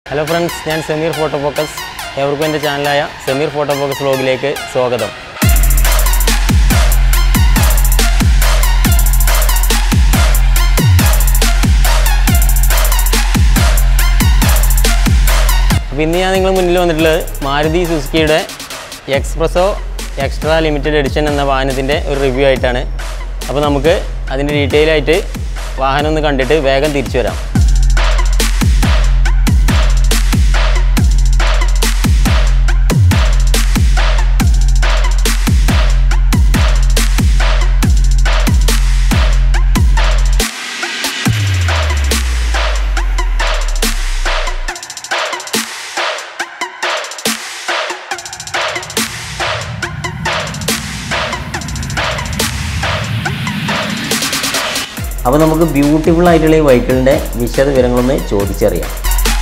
Hello friends, ഞാൻ Sameer photo focus. എവർക്കും എൻ്റെ ചാനലായ സെമീർ ഫോട്ടോ ഫോക്കസ് വ്ലോഗിലേക്ക് സ്വാഗതം. അപ്പോൾ ഇന്ന് ഞാൻ നിങ്ങളുടെ മുന്നിൽ വന്നിട്ടുള്ളത് മാരുതി സുസുക്കിയുടെ എക്സ്പ്രസോ എക്സ്ട്രാ ലിമിറ്റഡ് എഡിഷൻ എന്ന വാഹനത്തിൻ്റെ ഒരു റിവ്യൂ ആയിട്ടാണ്. അപ്പോൾ നമുക്ക് അതിൻ്റെ ഡീറ്റെയിൽ ആയിട്ട് വാഹനം ഒന്ന് കണ്ടിട്ട് വേഗം തിരിച്ചു വരാം. അപ്പോൾ നമുക്ക് ബ്യൂട്ടിഫുൾ ആയിട്ടുള്ള ഈ വെഹിക്കിളിൻ്റെ വിശദ വിവരങ്ങളൊന്ന് ചോദിച്ചറിയാം.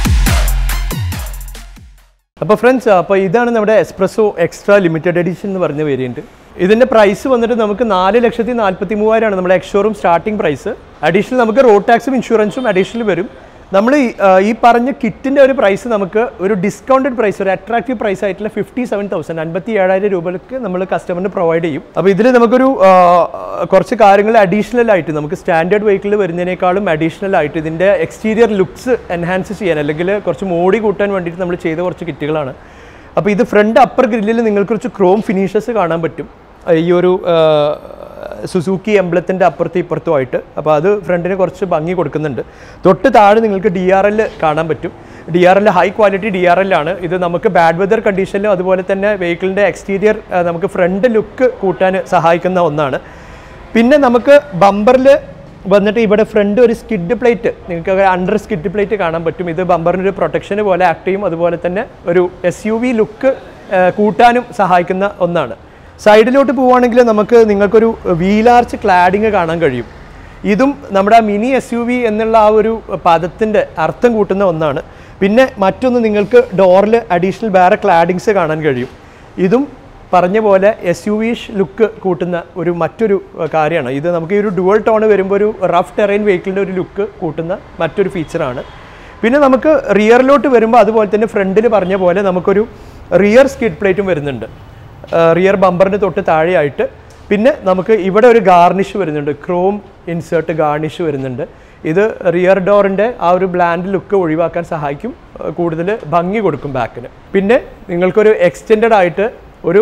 അപ്പോൾ ഫ്രണ്ട്സ്, അപ്പോൾ ഇതാണ് നമ്മുടെ എക്സ്പ്രസോ എക്സ്ട്രാ ലിമിറ്റഡ് എഡിഷൻ എന്ന് പറഞ്ഞ വേരിയൻറ്റ്. ഇതിൻ്റെ പ്രൈസ് വന്നിട്ട് നമുക്ക് 4,43,000 നമ്മുടെ എക്സ്ഷോറൂം സ്റ്റാർട്ടിംഗ് പ്രൈസ്. അഡീഷണൽ നമുക്ക് റോഡ് ടാക്സും ഇൻഷുറൻസും അഡീഷണൽ വരും. നമ്മൾ ഈ പറഞ്ഞ കിറ്റിൻ്റെ ഒരു പ്രൈസ് നമുക്ക് ഒരു ഡിസ്കൗണ്ടഡ് പ്രൈസ്, ഒരു അട്രാക്റ്റീവ് പ്രൈസ് ആയിട്ടുള്ള 57,000 57,000 രൂപയ്ക്ക് നമ്മൾ കസ്റ്റമറിന് പ്രൊവൈഡ് ചെയ്യും. അപ്പോൾ ഇതിൽ നമുക്കൊരു കുറച്ച് കാര്യങ്ങൾ അഡീഷണൽ ആയിട്ട് നമുക്ക് സ്റ്റാൻഡേർഡ് വെഹിക്കിൾ വരുന്നതിനേക്കാളും അഡീഷണൽ ആയിട്ട് ഇതിൻ്റെ എക്സ്റ്റീരിയർ ലുക്സ് എൻഹാൻസ് ചെയ്യാൻ അല്ലെങ്കിൽ കുറച്ച് മോടി കൂട്ടാൻ വേണ്ടിയിട്ട് നമ്മൾ ചെയ്ത കുറച്ച് കിറ്റുകളാണ്. അപ്പോൾ ഇത് ഫ്രണ്ട് അപ്പർ ഗ്രില്ലിൽ നിങ്ങൾക്ക് കുറച്ച് ക്രോം ഫിനിഷസ് കാണാൻ പറ്റും, ഈ ഒരു സുസുക്കി എംബ്ലത്തിൻ്റെ അപ്പുറത്തും ഇപ്പുറത്തുമായിട്ട്. അപ്പോൾ അത് ഫ്രണ്ടിന് കുറച്ച് ഭംഗി കൊടുക്കുന്നുണ്ട്. തൊട്ട് താഴെ നിങ്ങൾക്ക് DRL കാണാൻ പറ്റും. DRL ഹൈ ക്വാളിറ്റി DRL ആണ്. ഇത് നമുക്ക് ബാഡ് വെതർ കണ്ടീഷനിലും അതുപോലെ തന്നെ വെഹിക്കിളിൻ്റെ എക്സ്റ്റീരിയർ നമുക്ക് ഫ്രണ്ട് ലുക്ക് കൂട്ടാൻ സഹായിക്കുന്ന ഒന്നാണ്. പിന്നെ നമുക്ക് ബമ്പറിൽ വന്നിട്ട് ഇവിടെ ഫ്രണ്ട് ഒരു സ്കിഡ് പ്ലേറ്റ്, നിങ്ങൾക്ക് അണ്ടർ സ്കിഡ് പ്ലേറ്റ് കാണാൻ പറ്റും. ഇത് ബമ്പറിനൊരു പ്രൊട്ടക്ഷന് പോലെ ആക്ട് ചെയ്യും. അതുപോലെ തന്നെ ഒരു SUV ലുക്ക് കൂട്ടാനും സഹായിക്കുന്ന ഒന്നാണ്. സൈഡിലോട്ട് പോവുകയാണെങ്കിൽ നിങ്ങൾക്കൊരു വീലാർച്ച് ക്ലാഡിങ് കാണാൻ കഴിയും. ഇതും നമ്മുടെ മിനി SUV എന്നുള്ള ആ ഒരു പദത്തിൻ്റെ അർത്ഥം കൂട്ടുന്ന ഒന്നാണ്. പിന്നെ മറ്റൊന്ന്, നിങ്ങൾക്ക് ഡോറിൽ അഡീഷണൽ വേറെ ക്ലാഡിങ്സ് കാണാൻ കഴിയും. ഇതും പറഞ്ഞ പോലെ SUV-ഷ് ലുക്ക് കൂട്ടുന്ന മറ്റൊരു കാര്യമാണ്. ഇത് നമുക്ക് ഈ ഒരു ഡുവൽ ടോൺ വരുമ്പോൾ ഒരു റഫ് ടെറൈൻ വെഹിക്കിളിൻ്റെ ഒരു ലുക്ക് കൂട്ടുന്ന മറ്റൊരു ഫീച്ചറാണ്. പിന്നെ നമുക്ക് റിയറിലോട്ട് വരുമ്പോൾ അതുപോലെ തന്നെ ഫ്രണ്ടിൽ പറഞ്ഞ പോലെ നമുക്കൊരു റിയർ സ്കിഡ് പ്ലേറ്റും വരുന്നുണ്ട്, റിയർ ബമ്പറിന് തൊട്ട് താഴെയായിട്ട്. പിന്നെ നമുക്ക് ഇവിടെ ഒരു ഗാർണിഷ് വരുന്നുണ്ട്, ക്രോം ഇൻസേർട്ട് ഗാർണിഷ് വരുന്നുണ്ട്. ഇത് റിയർ ഡോറിൻ്റെ ആ ഒരു ബ്ലാൻഡ് ലുക്ക് ഒഴിവാക്കാൻ സഹായിക്കും, കൂടുതൽ ഭംഗി കൊടുക്കും ബാക്കിന്. പിന്നെ നിങ്ങൾക്കൊരു എക്സ്റ്റെൻഡഡ് ആയിട്ട് ഒരു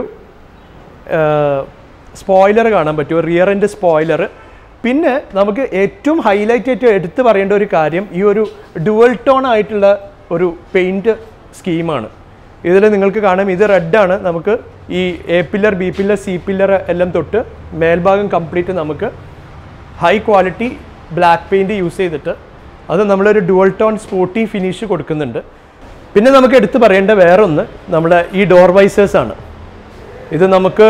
സ്പോയിലർ കാണാൻ പറ്റും, റിയർ എൻഡ് സ്പോയിലർ. പിന്നെ നമുക്ക് ഏറ്റവും ഹൈലൈറ്റ് ആയിട്ട് എടുത്ത് പറയേണ്ട ഒരു കാര്യം, ഈ ഒരു ഡുവൽ ടോൺ ആയിട്ടുള്ള ഒരു പെയിൻറ്റ് സ്കീമാണ്. ഇതിൽ നിങ്ങൾക്ക് കാണാം, ഇത് റെഡാണ്. നമുക്ക് ഈ A pillar, B pillar, C pillar എല്ലാം തൊട്ട് മേൽഭാഗം കംപ്ലീറ്റ് നമുക്ക് high quality black paint use ചെയ്തിട്ട് അത് നമ്മളൊരു ഡുവൽ ടോൺ സ്പോർട്ടി ഫിനിഷ് കൊടുക്കുന്നുണ്ട്. പിന്നെ നമുക്ക് എടുത്ത് പറയേണ്ട വേറൊന്ന് നമ്മുടെ ഈ ഡോർ വൈസേഴ്സാണ്. ഇത് നമുക്ക്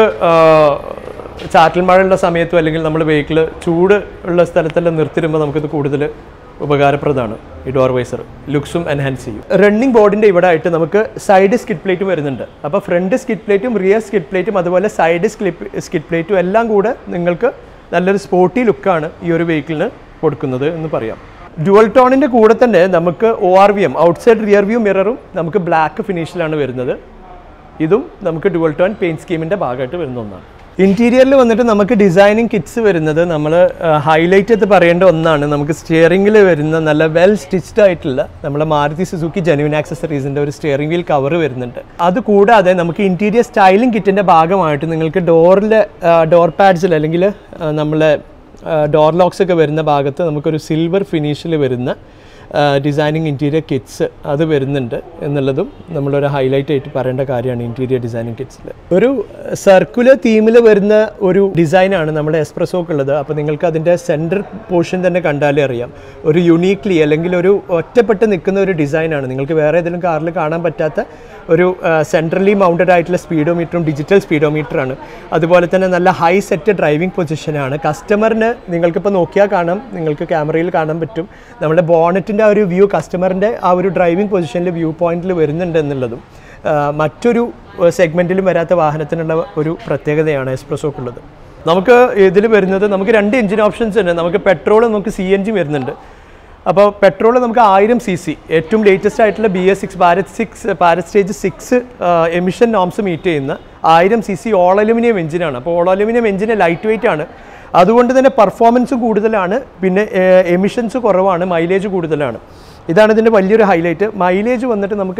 ചാറ്റൽ മഴയുള്ള സമയത്തും അല്ലെങ്കിൽ നമ്മൾ വെഹിക്കിൾ ചൂട് ഉള്ള സ്ഥലത്തെല്ലാം നിർത്തിടുമ്പോൾ നമുക്കിത് കൂടുതൽ ഉപകാരപ്രദമാണ്. ഈ ഡോർ വൈസർ ലുക്സും എൻഹാൻസ് ചെയ്യും. റണ്ണിങ് ബോർഡിൻ്റെ ഇവിടെ ആയിട്ട് നമുക്ക് സൈഡ് സ്കിഡ് പ്ലേറ്റും വരുന്നുണ്ട്. അപ്പോൾ ഫ്രണ്ട് സ്കിഡ് പ്ലേറ്റും റിയർ സ്കിഡ് പ്ലേറ്റും അതുപോലെ സൈഡ് സ്കിഡ് പ്ലേറ്റും എല്ലാം കൂടെ നിങ്ങൾക്ക് നല്ലൊരു സ്പോർട്ടി ലുക്കാണ് ഈ ഒരു വെഹിക്കിളിന് കൊടുക്കുന്നത് എന്ന് പറയാം. ഡുവൽ ടോണിൻ്റെ കൂടെ തന്നെ നമുക്ക് ORVM ഔട്ട്സൈഡ് റിയർ വ്യൂ മിററും നമുക്ക് ബ്ലാക്ക് ഫിനിഷിലാണ് വരുന്നത്. ഇതും നമുക്ക് ഡുവൽ ടോൺ പെയിൻറ്റ് സ്കീമിൻ്റെ ഭാഗമായിട്ട് വരുന്ന ഒന്നാണ്. ഇൻറ്റീരിയറിൽ വന്നിട്ട് നമുക്ക് ഡിസൈനിങ് കിറ്റ്സ് വരുന്നത് നമ്മൾ ഹൈലൈറ്റ് ചെയ്ത് പറയേണ്ട ഒന്നാണ്. നമുക്ക് സ്റ്റിയറിംഗിൽ വരുന്ന നല്ല വെൽ സ്റ്റിച്ച്ഡ് ആയിട്ടുള്ള നമ്മുടെ മാരുതി സുസുക്കി ജെനുവിൻ ആക്സസറീസിൻ്റെ ഒരു സ്റ്റിയറിംഗ് വീൽ കവർ വരുന്നുണ്ട്. അതുകൂടാതെ നമുക്ക് ഇൻറ്റീരിയർ സ്റ്റൈലിംഗ് കിറ്റിൻ്റെ ഭാഗമായിട്ട് നിങ്ങൾക്ക് ഡോർ പാഡ്സിൽ അല്ലെങ്കിൽ നമ്മളെ ഡോർ ലോക്സ് ഒക്കെ വരുന്ന ഭാഗത്ത് നമുക്കൊരു സിൽവർ ഫിനിഷിൽ വരുന്ന ഡിസൈനിങ് ഇൻറ്റീരിയർ കിറ്റ്സ് അത് വരുന്നുണ്ട് എന്നുള്ളതും നമ്മളൊരു ഹൈലൈറ്റ് ആയിട്ട് പറയേണ്ട കാര്യമാണ്. ഇൻറ്റീരിയർ ഡിസൈനിങ് കിറ്റ്സിൽ ഒരു സർക്കുലർ തീമിൽ വരുന്ന ഒരു ഡിസൈനാണ് നമ്മുടെ എക്സ്പ്രസോക്കുള്ളത്. അപ്പോൾ നിങ്ങൾക്ക് അതിൻ്റെ സെൻറ്റർ പോർഷൻ തന്നെ കണ്ടാലേ അറിയാം, ഒരു യുണീക്ലി അല്ലെങ്കിൽ ഒരു ഒറ്റപ്പെട്ട് നിൽക്കുന്ന ഒരു ഡിസൈനാണ്. നിങ്ങൾക്ക് വേറെ ഏതെങ്കിലും കാറിൽ കാണാൻ പറ്റാത്ത ഒരു സെൻട്രലി മൗണ്ടഡ് ആയിട്ടുള്ള സ്പീഡോമീറ്ററും ഡിജിറ്റൽ സ്പീഡോമീറ്ററാണ്. അതുപോലെ തന്നെ നല്ല ഹൈ സെറ്റ് ഡ്രൈവിംഗ് പൊസിഷനാണ്. കസ്റ്റമറിന് നിങ്ങൾക്കിപ്പോൾ നോക്കിയാൽ കാണാം, നിങ്ങൾക്ക് ക്യാമറയിൽ കാണാൻ പറ്റും നമ്മുടെ ബോണറ്റിൻ്റെ ആ ഒരു വ്യൂ കസ്റ്റമറിൻ്റെ ആ ഒരു ഡ്രൈവിംഗ് പൊസിഷനിൽ വ്യൂ പോയിന്റിൽ വരുന്നുണ്ട് എന്നുള്ളതും മറ്റൊരു സെഗ്മെൻറ്റിലും വരാത്ത വാഹനത്തിനുള്ള ഒരു പ്രത്യേകതയാണ് എക്സ്പ്രസോക്കുള്ളത്. നമുക്ക് ഇതിൽ വരുന്നത് നമുക്ക് 2 എഞ്ചിൻ ഓപ്ഷൻസ് ഉണ്ട്. നമുക്ക് പെട്രോൾ, നമുക്ക് CNG വരുന്നുണ്ട്. അപ്പോൾ പെട്രോൾ നമുക്ക് 1000 cc ഏറ്റവും ലേറ്റസ്റ്റ് ആയിട്ടുള്ള BS6 Bharat stage 6 emission norms meet ചെയ്യുന്ന 1000 cc ഓൾ അലുമിനിയം എഞ്ചിനാണ്. അപ്പോൾ ഓൾ അലുമിനിയം എഞ്ചിന് ലൈറ്റ് വെയിറ്റ് ആണ്, അതുകൊണ്ട് തന്നെ പെർഫോമൻസ് കൂടുതലാണ്, പിന്നെ എമിഷൻസ് കുറവാണ്, മൈലേജ് കൂടുതലാണ്. ഇതാണ് ഇതിൻ്റെ വലിയൊരു ഹൈലൈറ്റ്. മൈലേജ് വന്നിട്ട് നമുക്ക്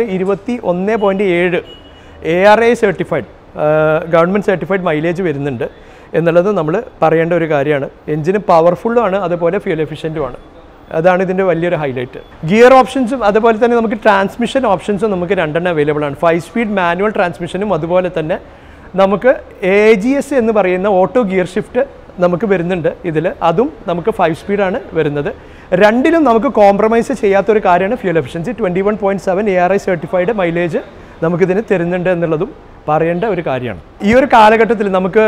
21.7 ARAI certified government certified mileage വരുന്നുണ്ട് എന്നുള്ളത് നമ്മൾ പറയേണ്ട ഒരു കാര്യമാണ്. എഞ്ചിന് പവർഫുള്ളുമാണ്, അതുപോലെ ഫ്യൂൽ എഫിഷ്യൻറ്റുമാണ്. അതാണ് ഇതിൻ്റെ വലിയൊരു ഹൈലൈറ്റ്. ഗിയർ ഓപ്ഷൻസും അതുപോലെ തന്നെ നമുക്ക് ട്രാൻസ്മിഷൻ ഓപ്ഷൻസും നമുക്ക് 2 അവൈലബിൾ ആണ്. 5 സ്പീഡ് മാനുവൽ ട്രാൻസ്മിഷനും അതുപോലെ തന്നെ നമുക്ക് AGS എന്ന് പറയുന്ന ഓട്ടോ ഗിയർ ഷിഫ്റ്റ് നമുക്ക് വരുന്നുണ്ട് ഇതിൽ. അതും നമുക്ക് 5 സ്പീഡാണ് വരുന്നത്. രണ്ടിലും നമുക്ക് കോംപ്രമൈസ് ചെയ്യാത്തൊരു കാര്യമാണ് fuel efficiency. 21.7 ARAI certified mileage നമുക്കിതിന് തരുന്നുണ്ട് എന്നുള്ളതും പറയേണ്ട ഒരു കാര്യമാണ്. ഈ ഒരു കാലഘട്ടത്തിൽ നമുക്ക്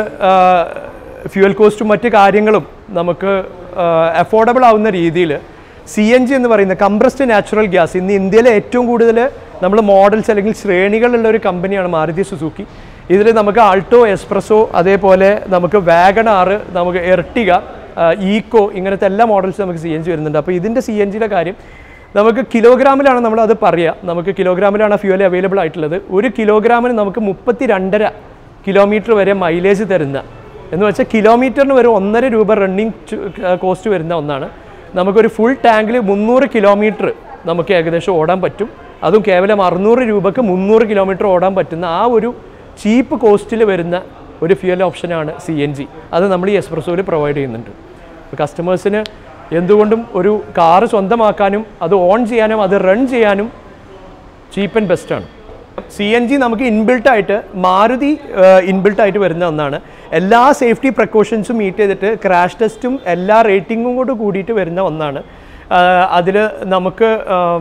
ഫ്യൂൽ കോസ്റ്റും മറ്റ് കാര്യങ്ങളും നമുക്ക് അഫോർഡബിൾ ആവുന്ന രീതിയിൽ CNG എന്ന് പറയുന്ന കംപ്രസ്ഡ് നാച്ചുറൽ ഗ്യാസ് ഇന്ന് ഇന്ത്യയിലെ ഏറ്റവും കൂടുതൽ നമ്മൾ മോഡൽസ് അല്ലെങ്കിൽ ശ്രേണികളുള്ള ഒരു കമ്പനിയാണ് മാരുതി സുസുക്കി. ഇതിൽ നമുക്ക് ആൾട്ടോ, എസ്പ്രസോ, അതേപോലെ നമുക്ക് വാഗണാർ, നമുക്ക് എർട്ടിക, ഈക്കോ, ഇങ്ങനത്തെ എല്ലാ മോഡൽസും നമുക്ക് CNG വരുന്നുണ്ട്. അപ്പോൾ ഇതിൻ്റെ CNGയുടെ കാര്യം നമുക്ക് കിലോഗ്രാമിലാണ് നമ്മളത് പറയുക. നമുക്ക് കിലോഗ്രാമിലാണ് ഫ്യൂൽ അവൈലബിൾ ആയിട്ടുള്ളത്. 1 കിലോഗ്രാമിന് നമുക്ക് 32.5 കിലോമീറ്റർ വരെ മൈലേജ് തരുന്ന, എന്ന് വെച്ചാൽ കിലോമീറ്ററിന് വരെ 1.5 രൂപ റണ്ണിങ് കോസ്റ്റ് വരുന്ന ഒന്നാണ്. നമുക്കൊരു ഫുൾ ടാങ്കിൽ 300 കിലോമീറ്റർ നമുക്ക് ഏകദേശം ഓടാൻ പറ്റും. അതും കേവലം 600 രൂപക്ക് 300 കിലോമീറ്റർ ഓടാൻ പറ്റുന്ന ആ ഒരു ചീപ്പ് കോസ്റ്റിൽ വരുന്ന ഒരു ഫ്യൂൽ ഓപ്ഷനാണ് CNG. അത് നമ്മൾ ഈ എസ്പ്രസോയിൽ പ്രൊവൈഡ് ചെയ്യുന്നുണ്ട്. കസ്റ്റമേഴ്സിന് എന്തുകൊണ്ടും ഒരു കാറ് സ്വന്തമാക്കാനും അത് ഓൺ ചെയ്യാനും അത് റൺ ചെയ്യാനും ചീപ്പ് ആൻഡ് ബെസ്റ്റാണ്. CNG നമുക്ക് ഇൻബിൽട്ടായിട്ട് മാരുതി ഇൻബിൽട്ടായിട്ട് വരുന്ന ഒന്നാണ്. എല്ലാ സേഫ്റ്റി പ്രിക്കോഷൻസും മീറ്റ് ചെയ്തിട്ട് ക്രാഷ് ടെസ്റ്റും എല്ലാ റേറ്റിങ്ങും കൂടെ കൂടിയിട്ട് വരുന്ന ഒന്നാണ്. അതിൽ നമുക്ക്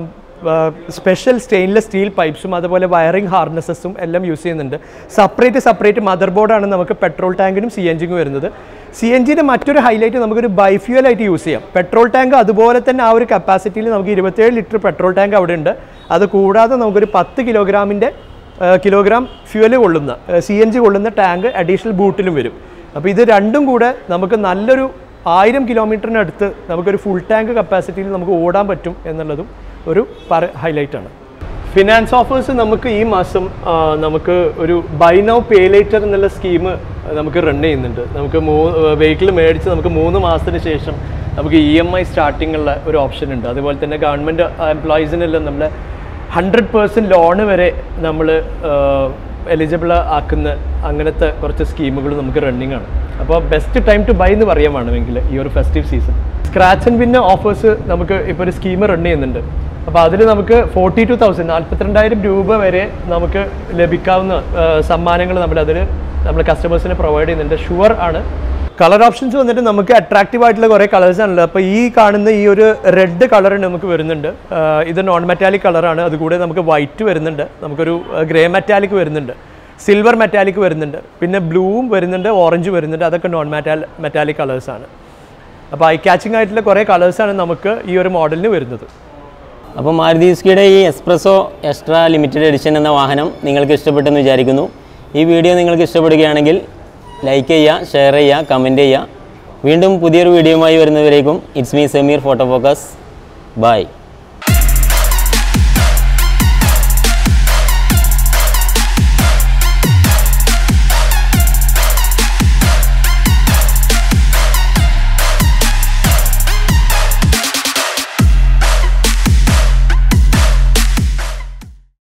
സ്പെഷ്യൽ സ്റ്റെയിൻലെസ് സ്റ്റീൽ പൈപ്സും അതുപോലെ വയറിംഗ് ഹാർനസസും എല്ലാം യൂസ് ചെയ്യുന്നുണ്ട്. സെപ്പറേറ്റ് മദർ ബോർഡാണ് നമുക്ക് പെട്രോൾ ടാങ്കിനും CNGക്കും വരുന്നത്. CNGയുടെ മറ്റൊരു ഹൈലൈറ്റ് നമുക്കൊരു ബൈഫ്യൂലായിട്ട് യൂസ് ചെയ്യാം. പെട്രോൾ ടാങ്ക് അതുപോലെ തന്നെ ആ ഒരു കപ്പാസിറ്റിയിൽ നമുക്ക് 27 ലിറ്റർ പെട്രോൾ ടാങ്ക് അവിടെ ഉണ്ട്. അത് കൂടാതെ നമുക്കൊരു 10 കിലോഗ്രാം ഫ്യൂല് കൊള്ളുന്ന CNG കൊള്ളുന്ന ടാങ്ക് അഡീഷണൽ ബൂട്ടിലും വരും. അപ്പോൾ ഇത് രണ്ടും കൂടെ നമുക്ക് നല്ലൊരു 1000 കിലോമീറ്ററിനടുത്ത് നമുക്കൊരു ഫുൾ ടാങ്ക് കപ്പാസിറ്റിയിൽ നമുക്ക് ഓടാൻ പറ്റും എന്നുള്ളതും ഒരു ഹൈലൈറ്റാണ്. ഫിനാൻസ് ഓഫേഴ്സ് നമുക്ക് ഈ മാസം നമുക്ക് ഒരു ബൈ നൗ പേ ലേറ്റർ എന്നുള്ള സ്കീം നമുക്ക് റൺ ചെയ്യുന്നുണ്ട്. നമുക്ക് വെഹിക്കിൾ മേടിച്ച് നമുക്ക് 3 മാസത്തിന് ശേഷം നമുക്ക് EMI സ്റ്റാർട്ടിംഗ് ഉള്ള ഒരു ഓപ്ഷൻ ഉണ്ട്. അതുപോലെ തന്നെ ഗവൺമെൻറ് എംപ്ലോയീസിനെല്ലാം നമ്മൾ 100% ലോണ് വരെ നമ്മൾ എലിജിബിൾ ആക്കുന്ന അങ്ങനത്തെ കുറച്ച് സ്കീമുകൾ നമുക്ക് റണ്ണിങ് ആണ്. അപ്പോൾ ബെസ്റ്റ് ടൈം ടു ബൈ എന്ന് പറയാൻ വേണമെങ്കിൽ ഈ ഒരു festive season scratch and win offers നമുക്ക് ഇപ്പോൾ ഒരു സ്കീം റൺ ചെയ്യുന്നുണ്ട്. അപ്പോൾ അതിൽ നമുക്ക് 42,000 42,000 രൂപ വരെ നമുക്ക് ലഭിക്കാവുന്ന സമ്മാനങ്ങൾ നമ്മൾ കസ്റ്റമേഴ്സിന് പ്രൊവൈഡ് ചെയ്യുന്നുണ്ട്. ഷുവർ ആണ്. കളർ ഓപ്ഷൻസ് വന്നിട്ട് നമുക്ക് അട്രാക്റ്റീവ് ആയിട്ടുള്ള കുറേ കളേഴ്സ് ആണല്ലോ. അപ്പോൾ ഈ കാണുന്ന ഈ ഒരു റെഡ് കളർ നമുക്ക് വരുന്നുണ്ട്. ഇത് നോൺ മെറ്റാലിക് കളറാണ്. അതുകൂടെ നമുക്ക് വൈറ്റ് വരുന്നുണ്ട്, നമുക്കൊരു ഗ്രേ മെറ്റാലിക് വരുന്നുണ്ട്, സിൽവർ മെറ്റാലിക് വരുന്നുണ്ട്, പിന്നെ ബ്ലൂവും വരുന്നുണ്ട്, ഓറഞ്ച് വരുന്നുണ്ട്. അതൊക്കെ നോൺ മെറ്റാലിക് കളേഴ്സാണ്. അപ്പോൾ ഐ ക്യാച്ചിങ് ആയിട്ടുള്ള കുറേ കളേഴ്സാണ് നമുക്ക് ഈ ഒരു മോഡലിന് വരുന്നത്. അപ്പോൾ മാരുതി സുസുക്കിയുടെ ഈ എക്സ്പ്രസോ എക്സ്ട്രാ ലിമിറ്റഡ് എഡിഷൻ എന്ന വാഹനം നിങ്ങൾക്ക് ഇഷ്ടപ്പെട്ടെന്ന് വിചാരിക്കുന്നു. ഈ വീഡിയോ നിങ്ങൾക്ക് ഇഷ്ടപ്പെടുകയാണെങ്കിൽ ലൈക്ക് ചെയ്യുക, ഷെയർ ചെയ്യുക, കമൻറ്റ് ചെയ്യുക. വീണ്ടും പുതിയൊരു വീഡിയോയുമായി വരുന്നവരേക്കും it's me Sameer photo focus. By.